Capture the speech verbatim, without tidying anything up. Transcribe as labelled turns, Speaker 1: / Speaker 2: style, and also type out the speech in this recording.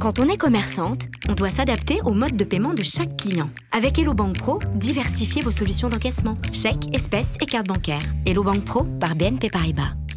Speaker 1: Quand on est commerçante, on doit s'adapter au mode de paiement de chaque client. Avec Hello Bank Pro, diversifiez vos solutions d'encaissement. Chèques, espèces et cartes bancaires. Hello Bank Pro par B N P Paribas.